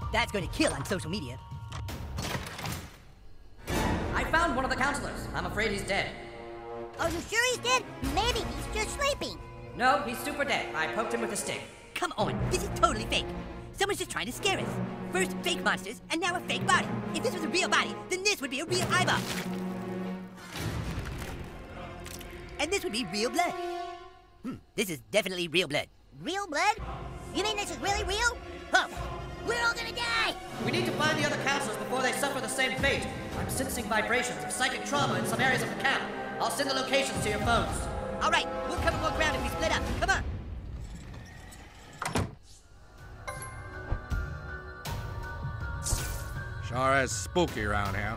That's going to kill on social media. I found one of the counselors. I'm afraid he's dead. Are you sure he's dead? Maybe he's just sleeping. No, he's super dead. I poked him with a stick. Come on, this is totally fake. Someone's just trying to scare us. First fake monsters, and now a fake body. If this was a real body, then this would be a real eyeball. And this would be real blood. This is definitely real blood. Real blood? You mean this is really real? Huh. We're all gonna die! We need to find the other counselors before they suffer the same fate. I'm sensing vibrations of psychic trauma in some areas of the camp. I'll send the locations to your phones. All right, we'll cover more ground if we split up. Come on. Sure is spooky around here.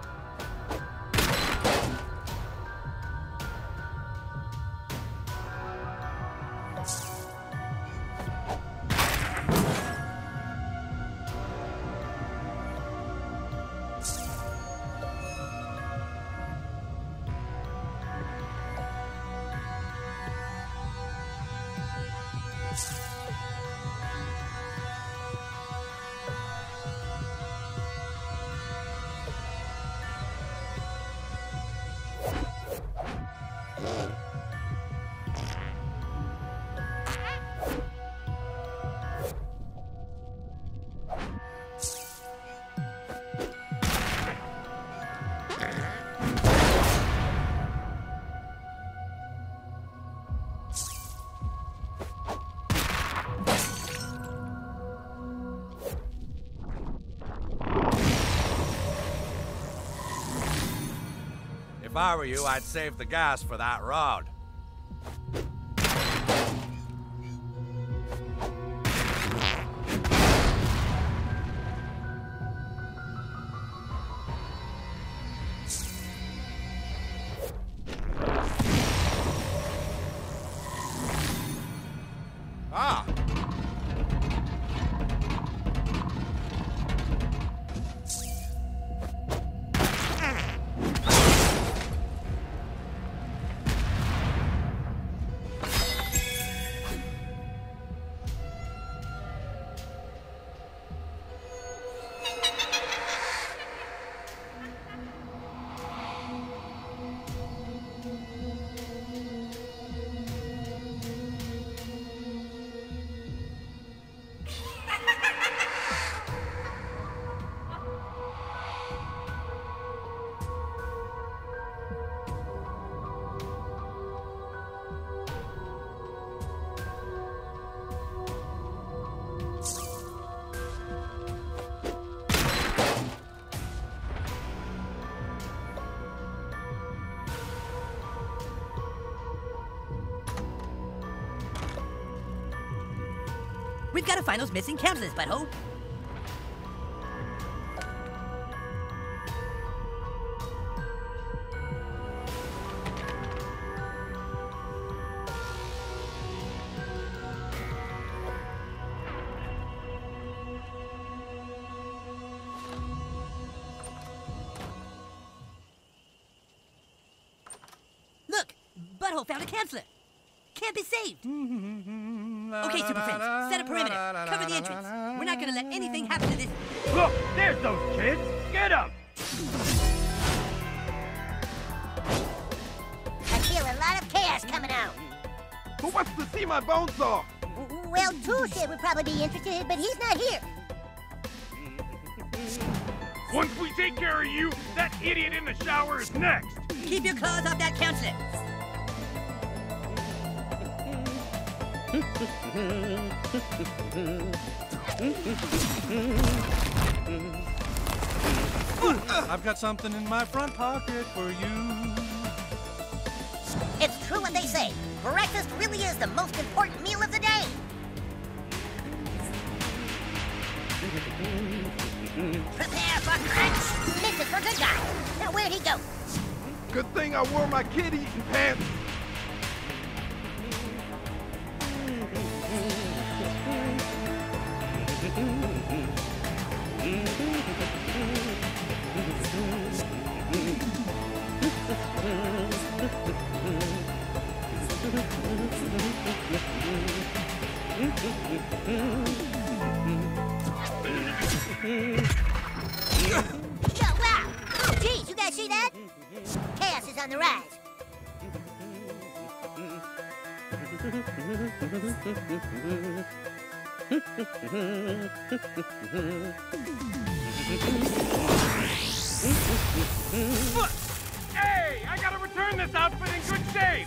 If I were you, I'd save the gas for that road. Ah! We've got to find those missing counselors, butthole. Look, Butthole found a counselor. Can't be saved. Okay, Super Friends, set a perimeter. Cover the entrance. We're not gonna let anything happen to this. Look, there's those kids. Get them. I feel a lot of chaos coming out. Who wants to see my bone saw? Well, Toolshed would probably be interested, but he's not here. Once we take care of you, that idiot in the shower is next. Keep your claws off that counselor. I've got something in my front pocket for you. It's true what they say. Breakfast really is the most important meal of the day. Prepare for crunch. This is for good guy. Now, where'd he go? Good thing I wore my kid-eating pants. Oh, wow! Oh, geez, you guys see that? Chaos is on the rise. Hey, I gotta return this outfit in good shape.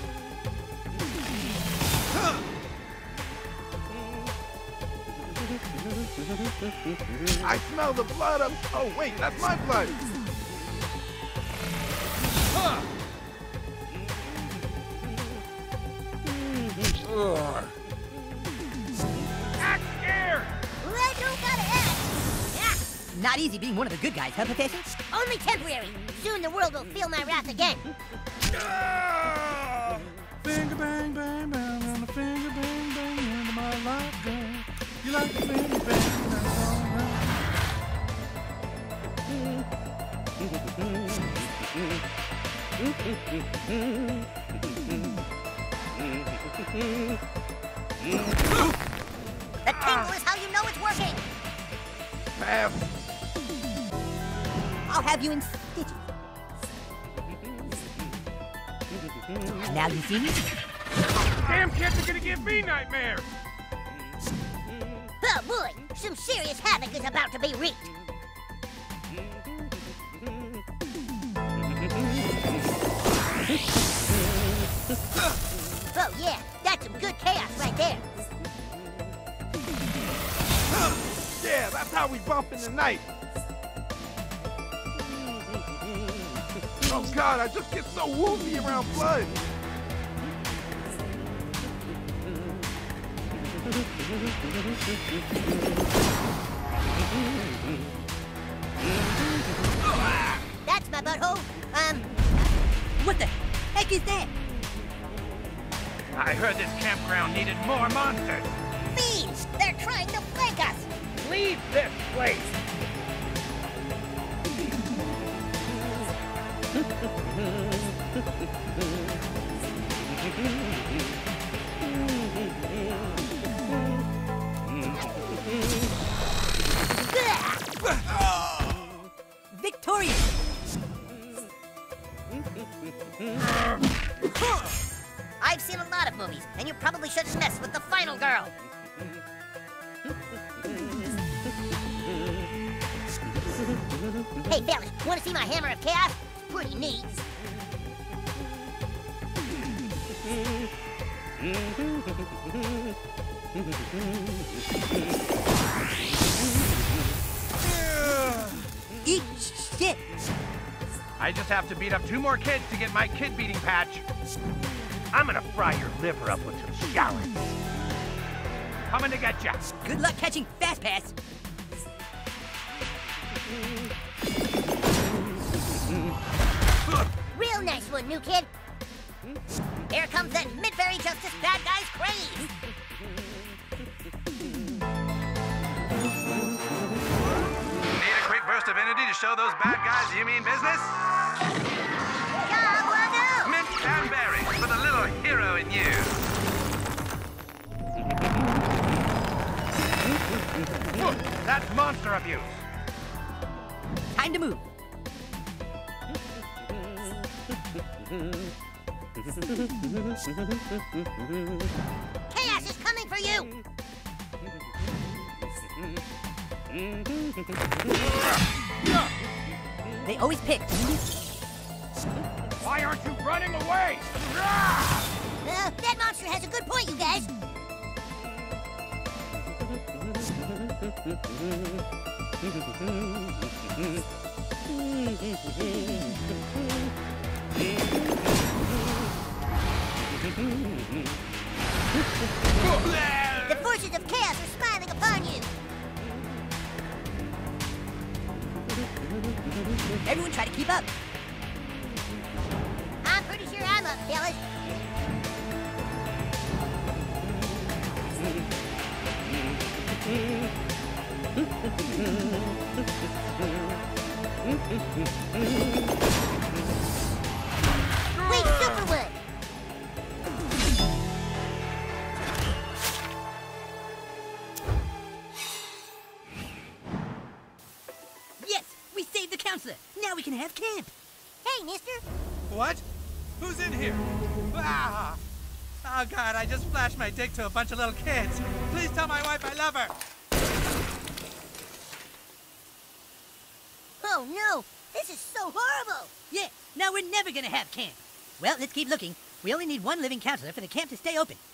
I smell the blood of... Oh, wait, that's my blood. Act scared. Well, you gotta act. Yeah, Not easy being one of the good guys, huh, Professor? only temporary. Soon the world will feel my wrath again. Finger bang bang bang and the finger bang bang into my life, girl. You like the finger bang, that's all right. The tingle is how you know it's working. Pass. I'll have you in stitches. Now you see me? Damn kids are gonna give me nightmares. Oh boy, some serious havoc is about to be wreaked. Oh yeah, that's some good chaos right there. Yeah, that's how we bump in the night. Oh God, I just get so woozy around blood. That's my butthole. What the heck is that? I heard this campground needed more monsters. Fiends! They're trying to flank us! Leave this place. Victorious! I've seen a lot of movies, and you probably shouldn't mess with the final girl. Hey, fellas, want to see my hammer of chaos? It's pretty neat. Eat shit! I just have to beat up 2 more kids to get my kid beating patch. I'm gonna fry your liver up with some shallots. Coming to get ya. Good luck catching Fast Pass! Real nice one, new kid. Here comes that Mid-Fairy Justice bad guy's craze. Need a quick burst of energy to show those bad guys you mean business? Job well done. Mint and berry for the little hero in you. That's monster abuse. Time to move. Chaos is coming for you. They always pick. Why aren't you running away? That monster has a good point, you guys. The forces of chaos are smiling upon you. Everyone try to keep up. I'm pretty sure I'm up, fellas. Wait, Superwood! counselor. Now we can have camp. Hey, mister. What? Who's in here? Ah! Oh, God, I just flashed my dick to a bunch of little kids. Please tell my wife I love her. Oh, no. This is so horrible. Yeah, now we're never gonna have camp. Well, let's keep looking. We only need one living counselor for the camp to stay open.